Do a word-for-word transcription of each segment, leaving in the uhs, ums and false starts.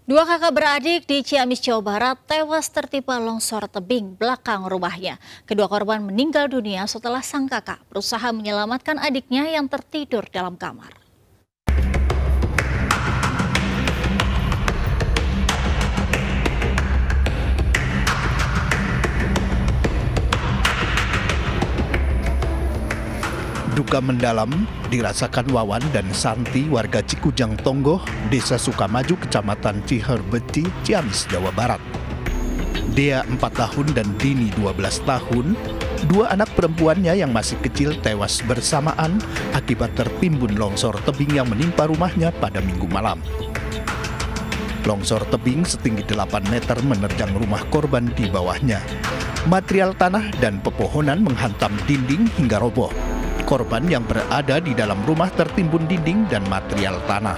Dua kakak beradik di Ciamis, Jawa Barat tewas tertimpa longsor tebing belakang rumahnya. Kedua korban meninggal dunia setelah sang kakak berusaha menyelamatkan adiknya yang tertidur dalam kamar. Duka mendalam dirasakan Wawan dan Santi warga Cikujang Tonggoh, Desa Sukamaju, Kecamatan Ciherbeti, Ciamis, Jawa Barat. Dea empat tahun dan Dini dua belas tahun, dua anak perempuannya yang masih kecil tewas bersamaan akibat tertimbun longsor tebing yang menimpa rumahnya pada Minggu malam. Longsor tebing setinggi delapan meter menerjang rumah korban di bawahnya. Material tanah dan pepohonan menghantam dinding hingga roboh. Korban yang berada di dalam rumah tertimbun dinding dan material tanah.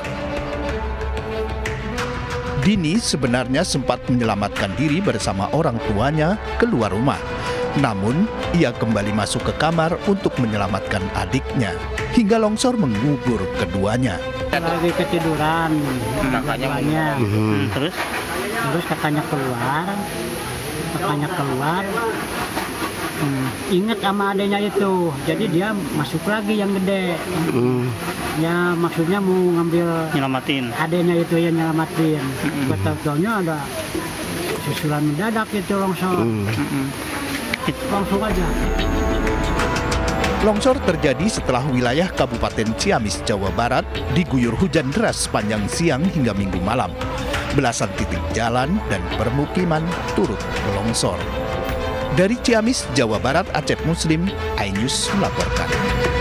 Dini sebenarnya sempat menyelamatkan diri bersama orang tuanya keluar rumah. Namun, ia kembali masuk ke kamar untuk menyelamatkan adiknya, hingga longsor mengubur keduanya. Lagi ketiduran, kakaknya, Hmm. terus terus kakaknya keluar, kakaknya keluar. Hmm, ingat sama adanya itu, jadi dia masuk lagi yang gede. Hmm. Ya maksudnya mau ngambil Nyelamatin. adanya itu yang nyelamatin. Mm-mm. Betul-betulnya ada susulan mendadak itu longsor. Hmm. Langsung aja. Longsor terjadi setelah wilayah Kabupaten Ciamis, Jawa Barat diguyur hujan deras sepanjang siang hingga Minggu malam. Belasan titik jalan dan permukiman turut longsor. Dari Ciamis, Jawa Barat, Acep Muslim, iNews melaporkan.